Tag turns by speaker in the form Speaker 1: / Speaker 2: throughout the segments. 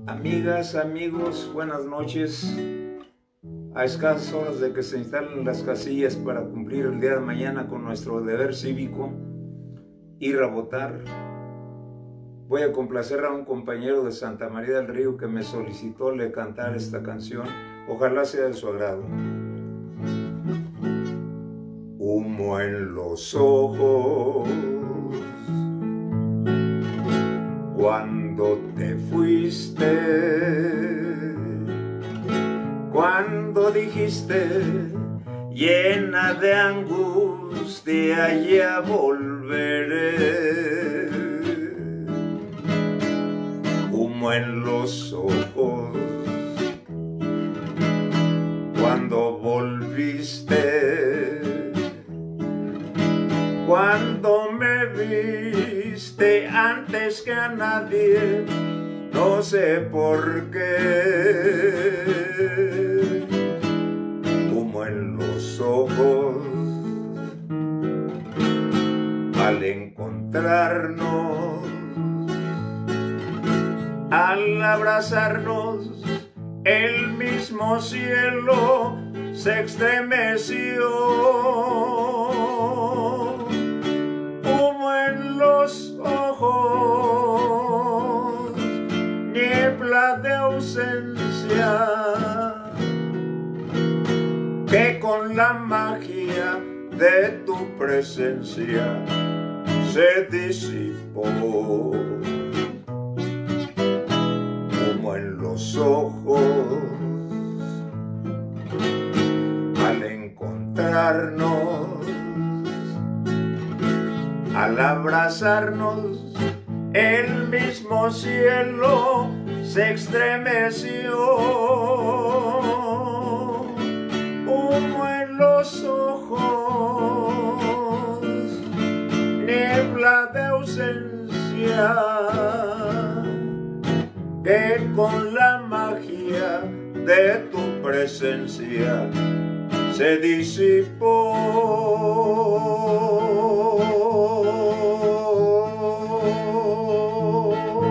Speaker 1: Amigas, amigos, buenas noches. A escasas horas de que se instalen las casillas para cumplir el día de mañana con nuestro deber cívico, ir a votar, voy a complacer a un compañero de Santa María del Río que me solicitó le cantar esta canción. Ojalá sea de su agrado. Humo en los ojos cuando te fuiste, cuando dijiste llena de angustia ya volveré. Humo en los ojos cuando volviste, cuando me viste antes que a nadie, no sé por qué. Humo en los ojos al encontrarnos, al abrazarnos, el mismo cielo se estremeció. Humo en los ojos, niebla de ausencia, que con la magia de tu presencia se disipó. Humo en los ojos al encontrarnos, al abrazarnos, el mismo cielo se estremeció. Humo en los ojos, niebla de ausencia, que con la magia de tu presencia se disipó.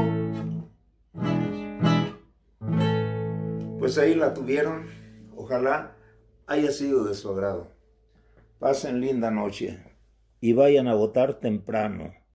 Speaker 1: Pues ahí la tuvieron. Ojalá haya sido de su agrado. Pasen linda noche y vayan a votar temprano.